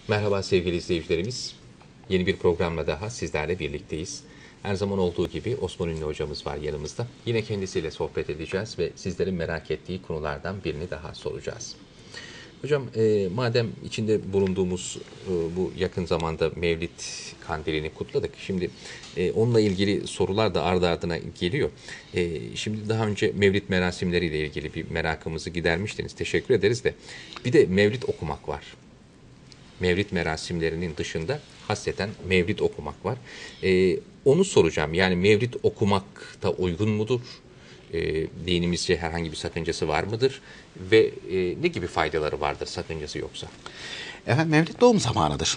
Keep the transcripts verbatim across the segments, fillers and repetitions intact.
Merhaba sevgili izleyicilerimiz. Yeni bir programla daha sizlerle birlikteyiz. Her zaman olduğu gibi Osman Ünlü hocamız var yanımızda. Yine kendisiyle sohbet edeceğiz ve sizlerin merak ettiği konulardan birini daha soracağız. Hocam e, madem içinde bulunduğumuz e, bu yakın zamanda Mevlid Kandili'ni kutladık. Şimdi e, onunla ilgili sorular da ardı ardına geliyor. E, şimdi daha önce Mevlid merasimleriyle ilgili bir merakımızı gidermiştiniz. Teşekkür ederiz de. Bir de Mevlid okumak var. Mevlid merasimlerinin dışında hasreten Mevlid okumak var. Ee, onu soracağım. Yani Mevlid okumak da uygun mudur? Ee, dinimizce herhangi bir sakıncası var mıdır? Ve e, ne gibi faydaları vardır sakıncası yoksa? Efendim Mevlid doğum zamanıdır.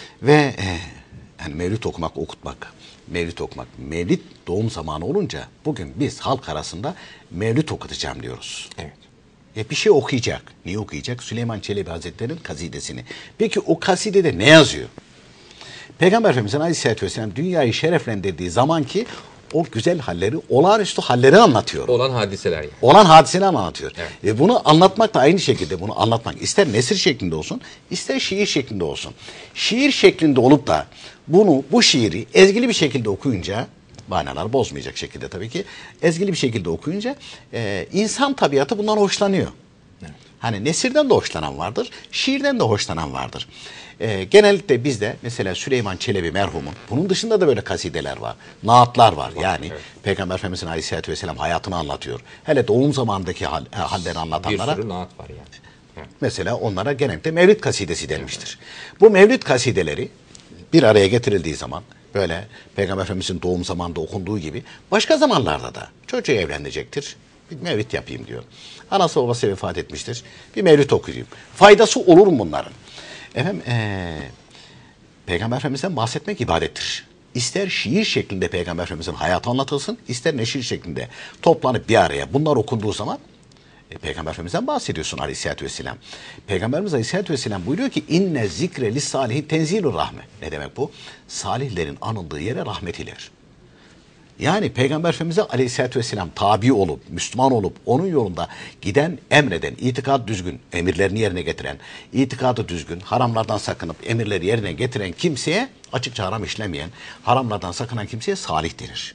Ve e, yani Mevlid okumak, okutmak, Mevlid okumak, Mevlid doğum zamanı olunca bugün biz halk arasında Mevlid okutacağım diyoruz. Evet. E bir şey okuyacak. Niye okuyacak? Süleyman Çelebi Hazretleri'nin kasidesini. Peki o kasidede ne yazıyor? Peygamber Efendimiz'in Aleyhisselatü Vesselam dünyayı şereflendirdiği zamanki o güzel halleri, olağanüstü halleri anlatıyor. Olan hadiseler yani. Olan hadiseleri anlatıyor. Evet. Ve bunu anlatmak da aynı şekilde bunu anlatmak ister nesir şeklinde olsun, ister şiir şeklinde olsun. Şiir şeklinde olup da bunu, bu şiiri ezgili bir şekilde okuyunca, manalar bozmayacak şekilde tabii ki, ezgili bir şekilde okuyunca e, insan tabiatı bundan hoşlanıyor. Evet. Hani nesirden de hoşlanan vardır, şiirden de hoşlanan vardır. E, genellikle bizde mesela Süleyman Çelebi merhumun, bunun dışında da böyle kasideler var, naatlar var. var yani evet. Peygamber Efendimiz'in Aleyhisselatü Vesselam hayatını anlatıyor. Hele doğum zamandaki hal, halleri anlatanlara. Bir sürü naat var yani. Evet. Mesela onlara genellikle Mevlid kasidesi denmiştir. Evet. Bu Mevlid kasideleri bir araya getirildiği zaman, böyle Peygamber Efendimiz'in doğum zamanında okunduğu gibi başka zamanlarda da çocuğu evlenecektir. Bir mevlid yapayım diyor. Anası babası vefat etmiştir. Bir mevlid okuyayım. Faydası olur mu bunların? Efendim ee, Peygamber Efendimiz'den bahsetmek ibadettir. İster şiir şeklinde Peygamber Efendimiz'in hayatı anlatılsın, ister neşir şeklinde toplanıp bir araya bunlar okunduğu zaman E, Peygamber Efendimiz'den bahsediyorsun Aleyhisselatü Vesselam. Peygamberimiz Aleyhisselatü Vesselam buyuruyor ki inne zikre lis salihin tenzilur rahme. Ne demek bu? Salihlerin anıldığı yere rahmet iler. Yani Peygamber Efendimiz'e Aleyhisselatü Vesselam tabi olup, Müslüman olup, onun yolunda giden, emreden, itikad düzgün, emirlerini yerine getiren, itikadı düzgün, haramlardan sakınıp emirleri yerine getiren kimseye, açıkça haram işlemeyen, haramlardan sakınan kimseye salih denir.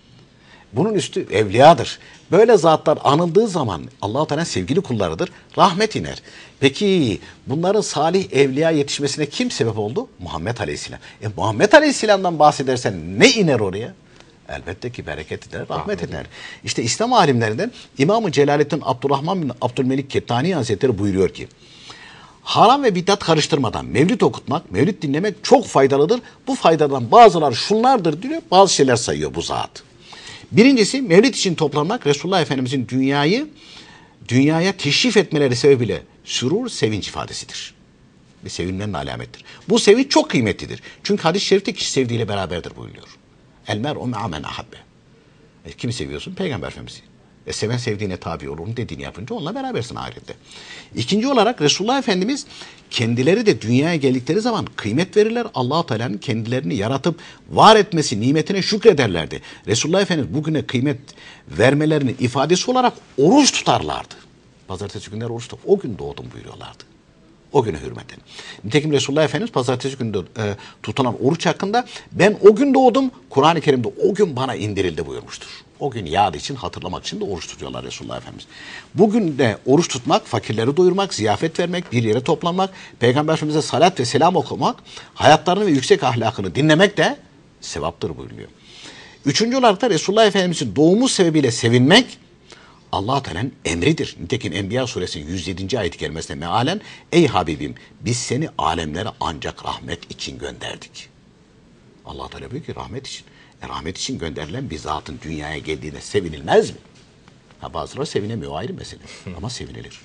Bunun üstü evliyadır. Böyle zatlar anıldığı zaman Allah-u Teala sevgili kullarıdır. Rahmet iner. Peki bunların salih evliya yetişmesine kim sebep oldu? Muhammed Aleyhisselam. E Muhammed Aleyhisselam'dan bahsedersen ne iner oraya? Elbette ki bereket iner, rahmet, rahmet iner. İşte İslam alimlerinden İmam-ı Celaleddin Abdurrahman bin Abdülmelik Kettani Hazretleri buyuruyor ki haram ve bid'at karıştırmadan mevlid okutmak, mevlid dinlemek çok faydalıdır. Bu faydadan bazıları şunlardır diyor, bazı şeyler sayıyor bu zat. Birincisi mevlid için toplanmak Resulullah Efendimizin dünyayı dünyaya teşrif etmeleri sebebiyle sürur, sevinç ifadesidir. Bir sevinmenin alamettir. Bu sevinç çok kıymetlidir. Çünkü hadis-i şerifte kişi sevdiğiyle beraberdir buyuruyor. El mer'u me'a men ahabbe. E, kimi seviyorsun? Peygamber Efendimiz'i. E, seven sevdiğine tabi olur. Onun dediğini yapınca onunla berabersin ahirette. İkinci olarak Resulullah Efendimiz kendileri de dünyaya geldikleri zaman kıymet verirler. Allah-u Teala'nın kendilerini yaratıp var etmesi nimetine şükrederlerdi. Resulullah Efendimiz bugüne kıymet vermelerinin ifadesi olarak oruç tutarlardı. Pazartesi günleri oruç tutar. O gün doğdum buyuruyorlardı. O güne hürmeten. Nitekim Resulullah Efendimiz pazartesi günde e, tutulan oruç hakkında ben o gün doğdum, Kur'an-ı Kerim'de o gün bana indirildi buyurmuştur. O gün yad için, hatırlamak için de oruç tutuyorlar Resulullah Efendimiz. Bugün de oruç tutmak, fakirleri doyurmak, ziyafet vermek, bir yere toplanmak, Peygamber Efendimiz'e salat ve selam okumak, hayatlarını ve yüksek ahlakını dinlemek de sevaptır buyuruyor. Üçüncü olarak da Resulullah Efendimiz'in doğumu sebebiyle sevinmek, Allah-u Teala'nın emridir. Nitekim Enbiya suresinin yüz yedinci ayet-i kerimesinde mealen ey Habibim biz seni alemlere ancak rahmet için gönderdik. Allah-u Teala diyor ki rahmet için. E, rahmet için gönderilen bir zatın dünyaya geldiğine sevinilmez mi? Ha, bazıları sevinemiyor ayrı mesele ama sevinilir.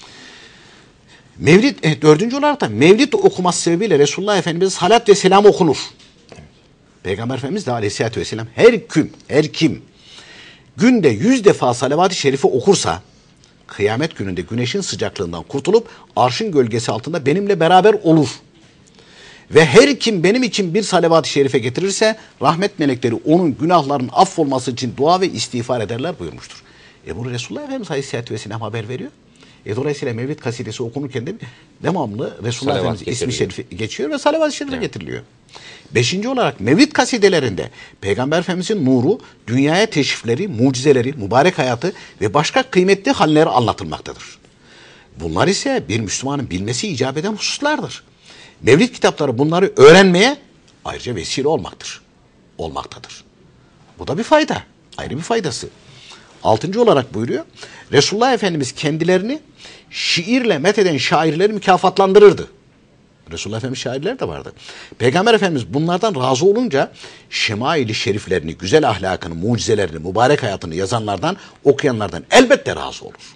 Mevlid, e, dördüncü olarak da Mevlid okuması sebebiyle Resulullah Efendimiz'e salat ve selam okunur. Peygamber Efendimiz de Aleyhisselatü Vesselam her kim, her kim günde yüz defa salavat-ı şerife okursa kıyamet gününde güneşin sıcaklığından kurtulup arşın gölgesi altında benimle beraber olur. Ve her kim benim için bir salavat-ı şerife getirirse rahmet melekleri onun günahlarının affolması için dua ve istiğfar ederler buyurmuştur. E bunu Resulullah Efendimiz Aleyhisselatü Vesselam haber veriyor. E, dolayısıyla Mevlid kasidesi okunurken de devamlı Resulullah Salavat Efendimiz ismi getiriliyor. şerifi geçiyor ve salavat-ı şerife Evet. getiriliyor. Beşinci olarak Mevlid kasidelerinde Peygamber Efendimizin nuru, dünyaya teşrifleri, mucizeleri, mübarek hayatı ve başka kıymetli halleri anlatılmaktadır. Bunlar ise bir Müslümanın bilmesi icap eden hususlardır. Mevlid kitapları bunları öğrenmeye ayrıca vesile olmaktır. Olmaktadır. Bu da bir fayda. Ayrı bir faydası. Altıncı olarak buyuruyor. Resulullah Efendimiz kendilerini şiirle metheden şairleri mükafatlandırırdı. Resulullah Efendimiz şairler de vardı. Peygamber Efendimiz bunlardan razı olunca şemail-i şeriflerini, güzel ahlakını, mucizelerini, mübarek hayatını yazanlardan, okuyanlardan elbette razı olur.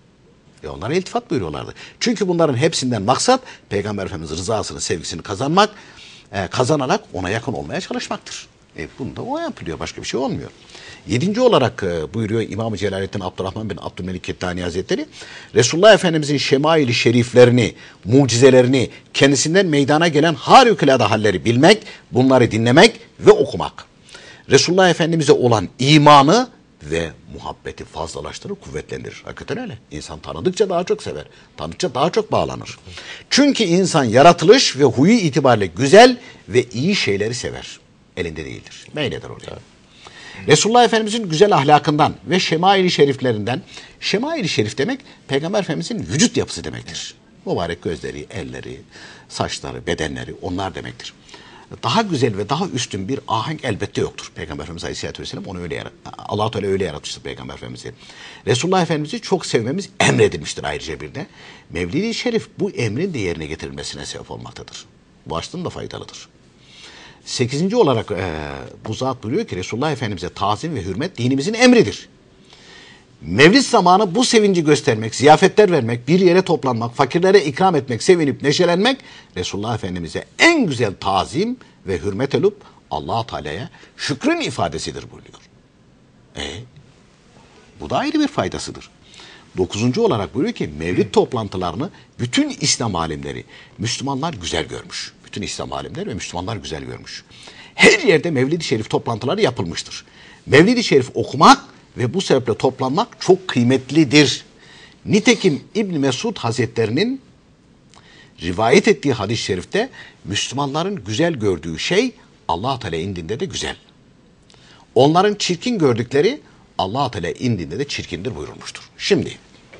E onlara iltifat buyuruyorlardı. Çünkü bunların hepsinden maksat Peygamber Efendimiz rızasını, sevgisini kazanmak, e, kazanarak ona yakın olmaya çalışmaktır. E bunu da o yapılıyor. Başka bir şey olmuyor. Yedinci olarak e, buyuruyor İmam-ı Celaleddin Abdurrahman bin Abdülmelik Kettani Hazretleri, Resulullah Efendimizin şemail-i şeriflerini, mucizelerini, kendisinden meydana gelen harikulade halleri bilmek, bunları dinlemek ve okumak. Resulullah Efendimiz'e olan imanı ve muhabbeti fazlalaştırır, kuvvetlendirir. Hakikaten öyle. İnsan tanıdıkça daha çok sever. Tanıdıkça daha çok bağlanır. Çünkü insan yaratılış ve huyu itibariyle güzel ve iyi şeyleri sever. Elinde değildir. Meyleder oraya. Evet. Resulullah Efendimizin güzel ahlakından ve şemail-i şeriflerinden, şemail-i şerif demek Peygamber Efendimizin vücut yapısı demektir. Mübarek gözleri, elleri, saçları, bedenleri onlar demektir. Daha güzel ve daha üstün bir ahenk elbette yoktur. Peygamber Efendimiz Aleyhisselatü Vesselam onu öyle yarattı. Allah-u Teala öyle yaratmıştır Peygamber Efendimiz'i. Resulullah Efendimiz'i çok sevmemiz emredilmiştir ayrıca bir de. Mevlid-i Şerif bu emrin de yerine getirilmesine sebep olmaktadır. Bu açıdan da faydalıdır. Sekizinci olarak e, bu zat buyuruyor ki Resulullah Efendimiz'e tazim ve hürmet dinimizin emridir. Mevlid zamanı bu sevinci göstermek, ziyafetler vermek, bir yere toplanmak, fakirlere ikram etmek, sevinip neşelenmek Resulullah Efendimiz'e en güzel tazim ve hürmet olup Allah-u Teala'ya şükrün ifadesidir buyuruyor. E, bu da ayrı bir faydasıdır. Dokuzuncu olarak buyuruyor ki Mevlid toplantılarını bütün İslam alimleri, Müslümanlar güzel görmüş. Bütün İslam alimleri ve Müslümanlar güzel görmüş. Her yerde Mevlid-i Şerif toplantıları yapılmıştır. Mevlid-i Şerif okumak ve bu sebeple toplanmak çok kıymetlidir. Nitekim İbn Mesud Hazretlerinin rivayet ettiği hadis-i şerifte Müslümanların güzel gördüğü şey Allah-u Teala indinde de güzel. Onların çirkin gördükleri Allah-u Teala indinde de çirkindir buyurulmuştur. Şimdi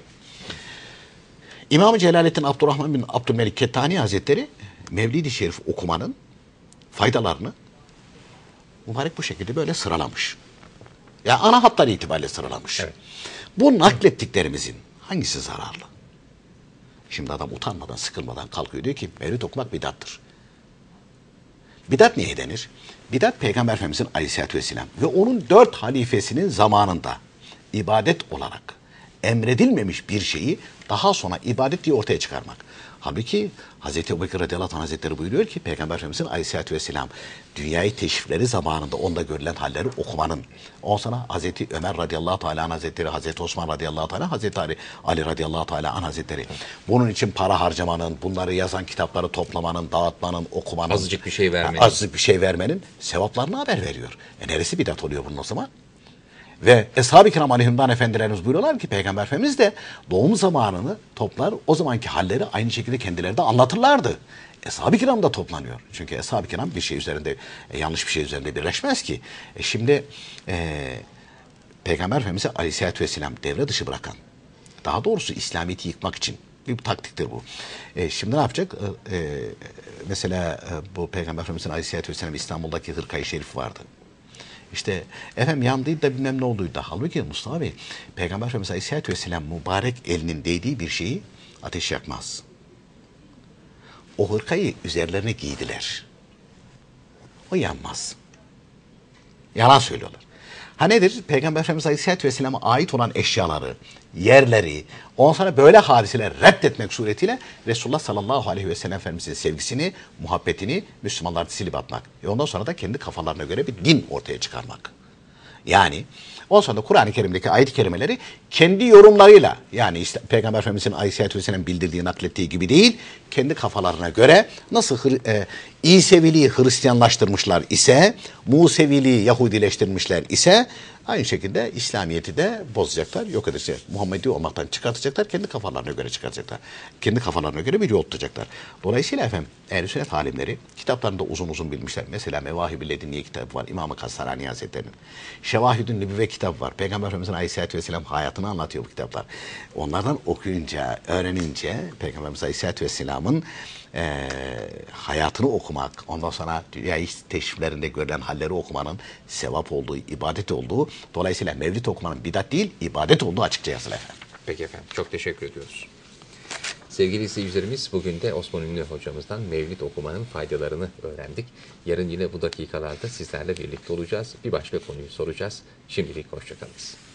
İmam-ı Celaleddin Abdurrahman bin Abdülmelik Kettani Hazretleri Mevlid-i Şerif okumanın faydalarını mübarek bu şekilde böyle sıralamış. Ya yani ana hatları itibariyle sıralamış. Evet. Bu naklettiklerimizin hangisi zararlı? Şimdi adam utanmadan, sıkılmadan kalkıyor diyor ki mevlid okumak bidattır. Bidat niye denir? Bidat Peygamber Efendimizin Aleyhisselatü Vesselam ve onun dört halifesinin zamanında ibadet olarak emredilmemiş bir şeyi daha sonra ibadet diye ortaya çıkarmak. Halbuki Hazreti Ebubekir radıyallahu anh hazretleri buyuruyor ki Peygamber Efendimizin Aleyhisselatü Vesselam dünyayı teşrifleri zamanında onda görülen halleri okumanın. Ondan sonra Hazreti Ömer radıyallahu teala anh hazretleri, Hazreti Osman radıyallahu teala, Hazreti Ali, Ali radıyallahu teala anh hazretleri. Bunun için para harcamanın, bunları yazan kitapları toplamanın, dağıtmanın, okumanın. Azıcık bir şey vermenin. Azıcık bir şey vermenin sevaplarını haber veriyor. E neresi bidat oluyor bunun o zaman? Ve Eshab-ı Kiram aleyhimdan efendilerimiz buyuruyorlar ki Peygamber Efendimiz de doğum zamanını toplar, o zamanki halleri aynı şekilde kendileri de anlatırlardı. Eshab-ı Kiram da toplanıyor. Çünkü Eshab-ı Kiram bir şey üzerinde, e, yanlış bir şey üzerinde birleşmez ki. E, şimdi e, Peygamber Efendimiz'i Aleyhisselatü Vesselam devre dışı bırakan, daha doğrusu İslamiyet'i yıkmak için bir taktiktir bu. E, şimdi ne yapacak? E, e, mesela e, bu Peygamber Efendimiz'in Aleyhisselatü Vesselam İstanbul'daki Hırka-i Şerif vardı. İşte efendim yandıydı da bilmem ne olduydu da. Halbuki Mustafa Bey, Peygamber Efendimiz Aleyhisselatü Vesselam mübarek elinin değdiği bir şeyi ateş yakmaz. O hırkayı üzerlerine giydiler. O yanmaz. Yalan söylüyorlar. Ha nedir? Peygamber Efendimiz Aleyhisselatü Vesselam'a ait olan eşyaları, yerleri, ondan sonra böyle hadiseler reddetmek suretiyle Resulullah sallallahu aleyhi ve sellem Efendimiz'in sevgisini, muhabbetini Müslümanlarda silip atmak. E ondan sonra da kendi kafalarına göre bir din ortaya çıkarmak. Yani ondan sonra da Kur'an-ı Kerim'deki ayet-i kerimeleri kendi yorumlarıyla, yani işte Peygamber Efendimiz'in Aleyhisselatü Vesselam bildirdiği, naklettiği gibi değil, kendi kafalarına göre nasıl e, İseviliği Hristiyanlaştırmışlar ise, Museviliği Yahudileştirmişler ise aynı şekilde İslamiyet'i de bozacaklar, yok edecekler. Muhammedi olmaktan çıkartacaklar, kendi kafalarına göre çıkartacaklar. Kendi kafalarına göre bir yol tutacaklar. Dolayısıyla efendim ehl-i sünnet alimleri kitaplarında uzun uzun bilmişler. Mesela Mevahib-i Lediniye kitabı var İmam-ı Kastarani Hazretleri'nin. Şevahid-ün Nübüvve kitabı var. Peygamber Efendimiz'in Aleyhisselatü Vesselam hayatını anlatıyor bu kitaplar. Onlardan okuyunca, öğrenince Peygamberimiz Aleyhisselatü Vesselam'ın e, hayatını okumak, ondan sonra dünya teşriflerinde görülen halleri okumanın sevap olduğu, ibadet olduğu, dolayısıyla mevlid okumanın bidat değil, ibadet olduğu açıkça yazılı efendim. Peki efendim, çok teşekkür ediyoruz. Sevgili izleyicilerimiz, bugün de Osman Ünlü hocamızdan mevlid okumanın faydalarını öğrendik. Yarın yine bu dakikalarda sizlerle birlikte olacağız. Bir başka konuyu soracağız. Şimdilik hoşçakalınız.